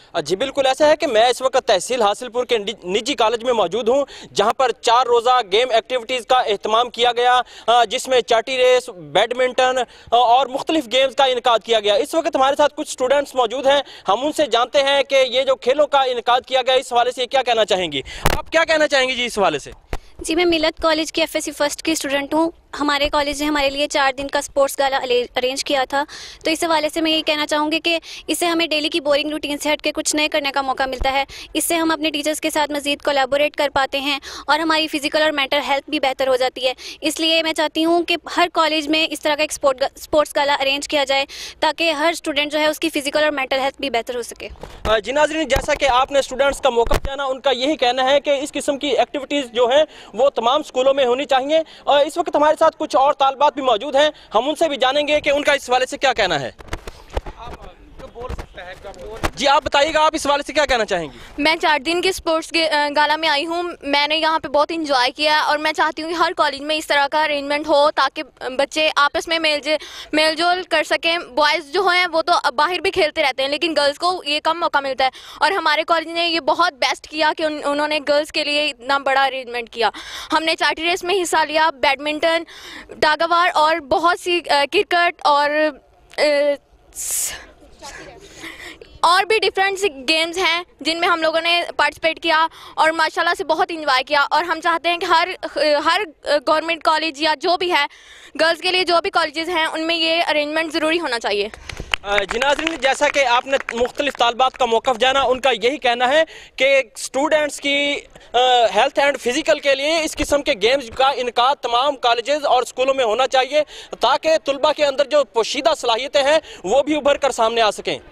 جی بالکل ایسا ہے کہ میں اس وقت تحصیل حاصل پور کے نجی کالج میں موجود ہوں، جہاں پر 4 روزہ گیم ایکٹیویٹیز کا اہتمام کیا گیا، جس میں چاٹی ریس، بیڈمنٹن اور مختلف گیمز کا انعقاد کیا گیا۔ اس وقت ہمارے ساتھ کچھ سٹوڈنٹس موجود ہیں، ہم ان سے جانتے ہیں کہ یہ جو کھیلوں کا انعقاد کیا گیا اس حوالے سے کیا کہنا چاہیں گی۔ آپ کیا کہنا چاہیں گی جی اس حوالے سے؟ جی میں ملت کالج کی FSC فرسٹ کی اسٹوڈنٹ ہوں۔ ہمارے کالج نے ہمارے لیے 4 دن کا سپورٹس گالا ارینج کیا تھا، تو اس حوالے سے میں یہ کہنا چاہوں گی کہ اس سے ہمیں ڈیلی کی بورنگ روٹین سے ہٹ کے کچھ نئے کرنے کا موقع ملتا ہے۔ اس سے ہم اپنے ٹیچرز کے ساتھ مزید کولیبوریٹ کر پاتے ہیں اور ہماری فزیکل اور مینٹل ہیلتھ بھی بہتر ہو جاتی ہے۔ اس لیے میں چاہتی ہوں کہ ہر کالج میں اس طرح کا ایک سپورٹس گالا ارینج کیا جائے تاکہ ہر اسٹوڈنٹ جو ہے اس کی فزیکل اور مینٹل ہیلتھ بھی بہتر ہو سکے۔ جی ناظرین، جیسا کہ آپ نے اسٹوڈنٹس کا موقع جانا، ان کا یہی کہنا ہے کہ اس قسم کی ایکٹیویٹیز جو ہیں وہ تمام اسکولوں میں ہونی چاہیے، اور اس وقت ہمارے ساتھ کچھ اور طالبات بھی موجود ہیں، ہم ان سے بھی جانیں گے کہ ان کا اس حوالے سے کیا کہنا ہے۔ جی آپ بتائیے گا، آپ اس حوالے سے کیا کہنا چاہیں گی؟ میں 4 دن کے سپورٹس گالا میں آئی ہوں، میں نے یہاں پہ بہت انجوائے کیا اور میں چاہتی ہوں کہ ہر کالج میں اس طرح کا ارینجمنٹ ہو تاکہ بچے آپس میں میل جول کر سکیں۔ بوائز جو ہیں وہ تو باہر بھی کھیلتے رہتے ہیں لیکن گرلز کو یہ کم موقع ملتا ہے، اور ہمارے کالج نے یہ بہت بیسٹ کیا کہ انہوں نے گرلز کے لیے اتنا بڑا ارینجمنٹ کیا۔ ہم نے چاٹی ریس میں حصہ لیا، بیڈمنٹن، ٹاگاوار اور بہت سی کرکٹ اور بھی ڈفرینٹ گیمز ہیں جن میں ہم لوگوں نے پارٹیسپیٹ کیا اور ماشاءاللہ سے بہت انجوائے کیا، اور ہم چاہتے ہیں کہ ہر گورنمنٹ کالج یا جو بھی ہے گرلز کے لیے جو بھی کالجز ہیں ان میں یہ ارینجمنٹ ضروری ہونا چاہیے۔ جی ناظرین، جیسا کہ آپ نے مختلف طالبات کا موقف جانا، ان کا یہی کہنا ہے کہ اسٹوڈنٹس کی ہیلتھ اینڈ فزیکل کے لیے اس قسم کے گیمز کا انعقاد تمام کالجز اور اسکولوں میں ہونا چاہیے تاکہ طلباء کے اندر جو پوشیدہ صلاحیتیں ہیں وہ بھی ابھر کر سامنے آ سکیں۔